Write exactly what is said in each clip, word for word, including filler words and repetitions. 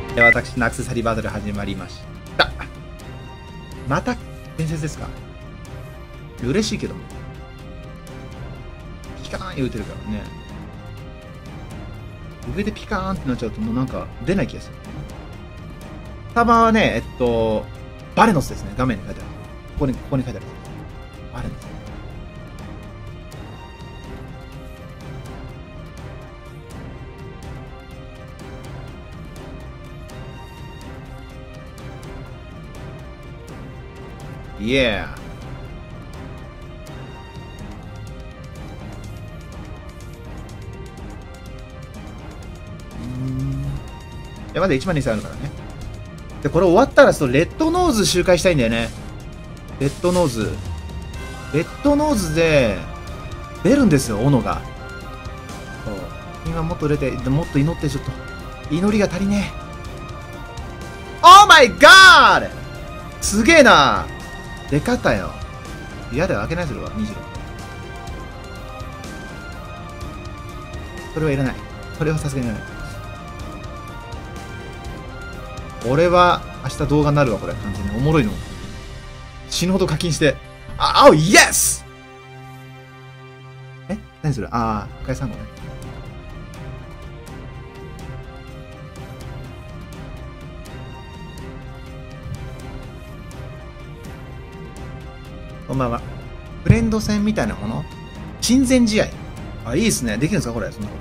で、私のアクセサリーバトル始まりました。また伝説ですか？嬉しいけども。ピカーン言うてるからね。上でピカーンってなっちゃうともうなんか出ない気がする。タバはね、えっと、バレノスですね。画面に書いてある。ここに、ここに書いてある。バレノス。イエー。いや、まだいちまんにせんあるからね。で、これ終わったら、そのレッドノーズ周回したいんだよね。レッドノーズ。レッドノーズで、出るんですよ、斧が。そう。今もっと出て、もっと祈って、ちょっと。祈りが足りねえ。オーマイガー！すげえな。出方よ。嫌だよ、開けないするわ、にじゅうろく。それはいらない。それはさすがにいらない。俺は明日動画になるわ、これ。完全に。おもろいの。死ぬほど課金して。あ、あ、イエス！え？何それ？ああ、深井さんもね。こんばんは。フレンド戦みたいなもの？親善試合。あ、いいっすね。できるんですかこれ。そんなこと。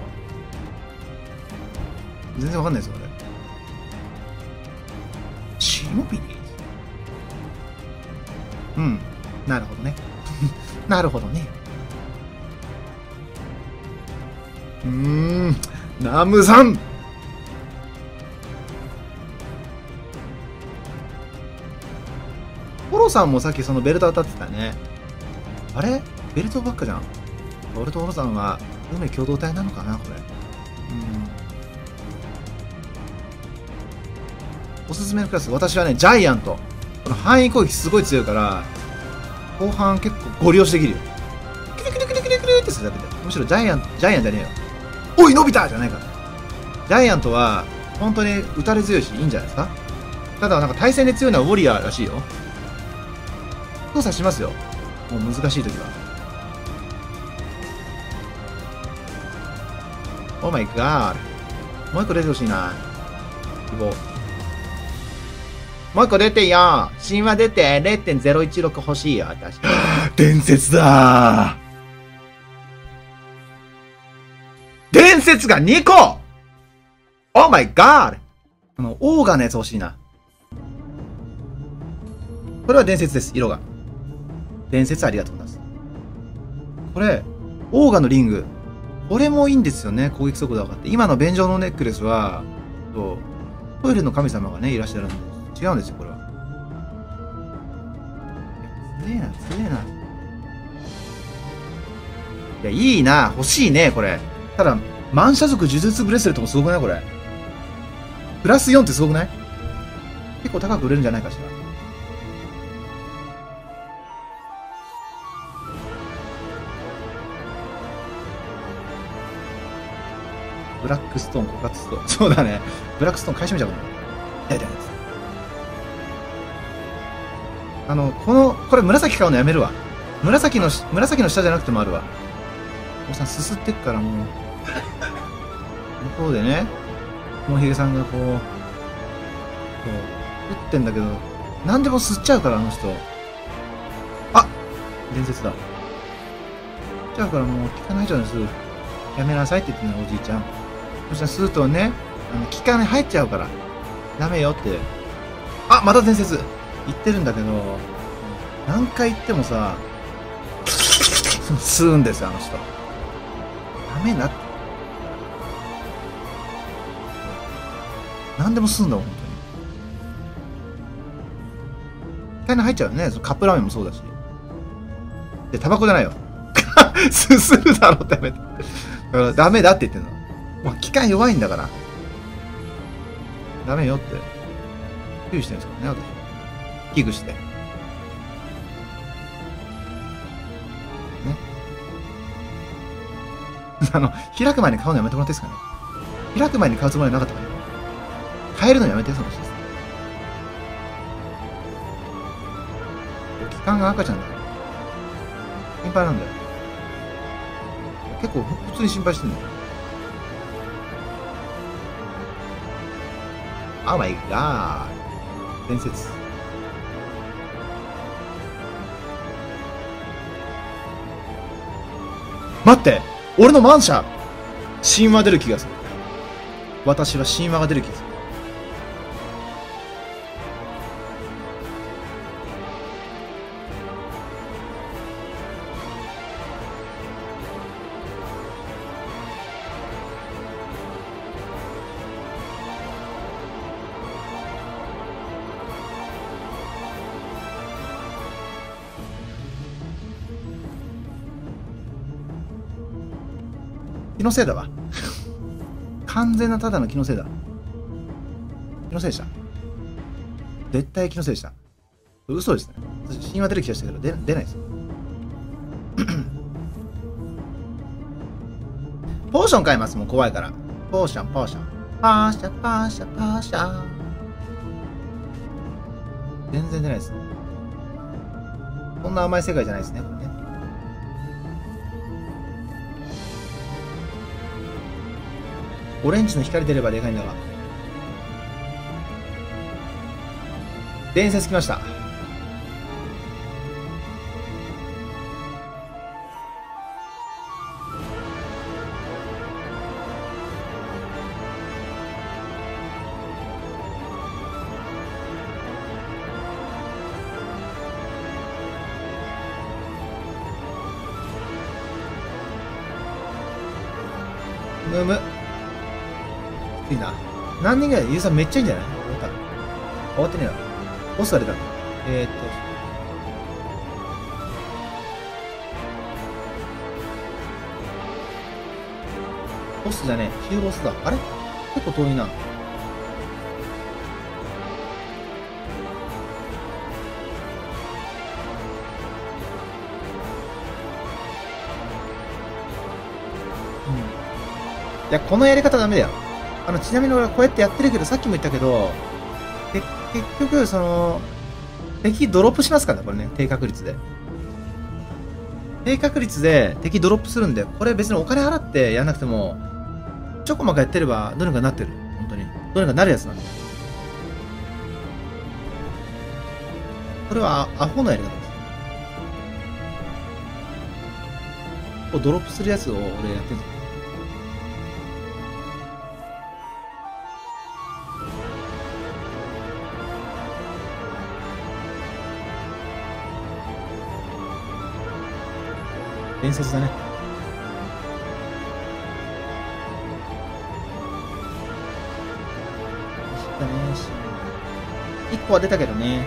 全然わかんないですよ、これ。シモビリうん。なるほどね。なるほどね。うーん。ナムさんポロさんもさっきそのベルト当たってたね。あれベルトばっかじゃん。俺とポロさんは運命共同体なのかなこれ。うん。おすすめのクラス、私はね、ジャイアント。この範囲攻撃すごい強いから、後半結構ゴリ押しできるよ。クリクリクリクリクリってするだけで。むしろジャイアント、ジャイアンじゃねえよ。おい、伸びたじゃないから。ジャイアントは、本当に打たれ強いし、いいんじゃないですか。ただ、なんか対戦で強いのはウォリアーらしいよ。操作しますよ。もう難しいときは。オーマイガー。もう一個出てほしいな。希望。もう一個出てよ。神話出て れいてんゼロいちろく 欲しいよ、私。伝説だー。伝説がにこ！ Oh my god! あの、オーガのやつ欲しいな。これは伝説です、色が。伝説ありがとうございます。これ、オーガのリング。これもいいんですよね、攻撃速度が上がって。今の便乗のネックレスは、そうトイレの神様がね、いらっしゃるんで、違うんですよ、これは。強えな、強えな。いや、いいな、欲しいね、これ。ただ、万社族呪術ブレスレットもすごくないこれ。プラスよんってすごくない結構高く売れるんじゃないかしら。ブラックストーン、枯渇ストーン。そうだね。ブラックストーン買い占めちゃうかも。やりたいです。あの、この、これ紫買うのやめるわ。紫の、紫の下じゃなくてもあるわ。おさん、すすってっからもう。向こうでね、もうひげさんがこう、こう、打ってんだけど、何でも吸っちゃうから、あの人。あ伝説だ。吸っちゃうからもう、効かないじゃん、すぐ。やめなさいって言ってんの、おじいちゃん。そしたらするとね、あの、気管に入っちゃうから、ダメよって。あ、また伝説言ってるんだけど、何回言ってもさ、吸うんですよ、あの人。ダメだって。何でも吸うんだもん、本当に。気管に入っちゃうよね。カップラーメンもそうだし。で、タバコじゃないよ。すするだろ、ダメだ。だからダメだって言ってんの。まあ、気管弱いんだから。ダメよって。注意してるんですからね、私。危惧して。ね。あの、開く前に買うのやめてもらっていいですかね。開く前に買うつもりはなかったか変えるのやめて、そのシステム。機関が赤ちゃんだ。心配なんだよ。結構普通に心配してんだよ。Oh my god。伝説。待って、俺のマンシャ神話出る気がする。私は神話が出る気がする。気のせいだわ。完全なただの気のせいだ。気のせいでした。絶対気のせいでした。嘘ですね。神話出る気がしたけど、出、出ないです。ポーション買います。もう怖いから。ポーション、ポーション。パーシャ、パーシャ、パーシャ。全然出ないです。そんな甘い世界じゃないですね、これね。オレンジの光出ればでかいんだが。伝説来ました。むむ。いいな。何人ぐらいユーザーめっちゃいいんじゃない？終わった。終わってねえな。ボスが出た。えー、っと。ボスじゃねえ。ヒューボスだ。あれ結構遠いな。うん。いや、このやり方ダメだよ。あの、ちなみに俺はこうやってやってるけど、さっきも言ったけど、け結局、その、敵ドロップしますからね、これね。低確率で。低確率で敵ドロップするんで、これ別にお金払ってやんなくても、ちょこまかやってればどうにかなってる。本当に。どうにかなるやつなんで。これはアホのやり方です。こうドロップするやつを俺やってるんですよ。伝説だね。だね。いっこは出たけどね。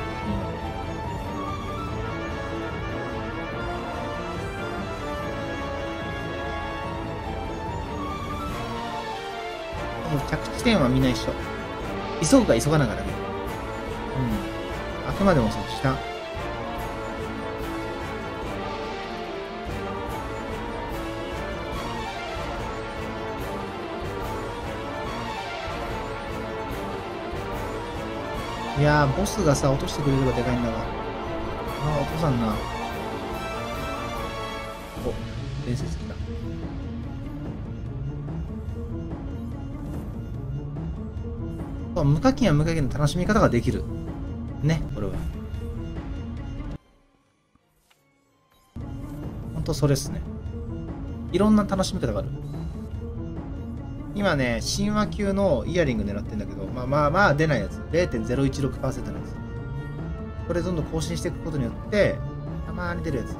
うん、着地点はみんな一緒。急ぐか急がながらね。うん。あくまでもその下。いやー、ボスがさ、落としてくれればでかいんだが。ああ、落とさんな。お、伝説来た。無課金は無課金の楽しみ方ができる。ね、これは。ほんとそれっすね。いろんな楽しみ方がある。今ね、神話級のイヤリング狙ってんだけど、まあまあまあ出ないやつ。ゼロてんゼロいちろくパーセント のやつ。これどんどん更新していくことによって、たまーに出るやつ。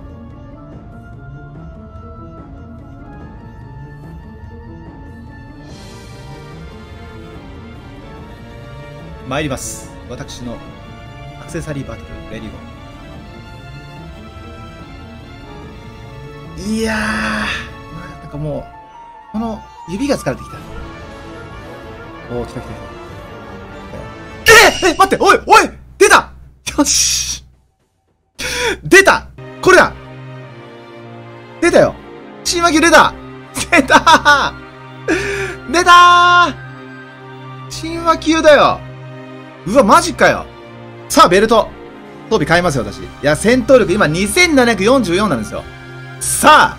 参ります。私のアクセサリーバトル、レディゴ。いやー、まあ、なんかもう、この指が疲れてきた。おー、来た来た来た。ええ、待って、おいおい出たよし出たこれだ出たよ神話級出た出たー出たー神話級だよ。うわ、マジかよ。さあ、ベルト。装備変えますよ、私。いや、戦闘力今にせんななひゃくよんじゅうよんなんですよ。さ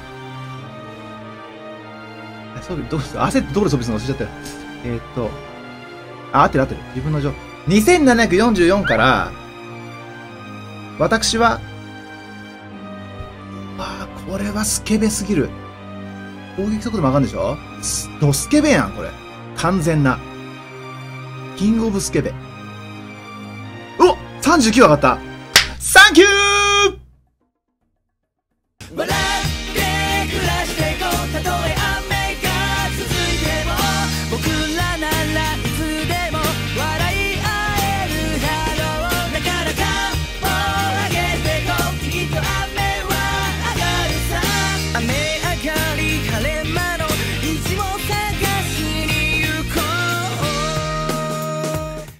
あ装備、どうする焦ってどこで装備するの忘れちゃったよ。えー、っと。あ、合ってる合ってる。自分の情。にせんななひゃくよんじゅうよんから、私は、ああ、これはスケベすぎる。攻撃速度も上がるんでしょ？ドスケベやん、これ。完全な。キングオブスケベ。お !さんじゅうきゅう 上がった。サンキュー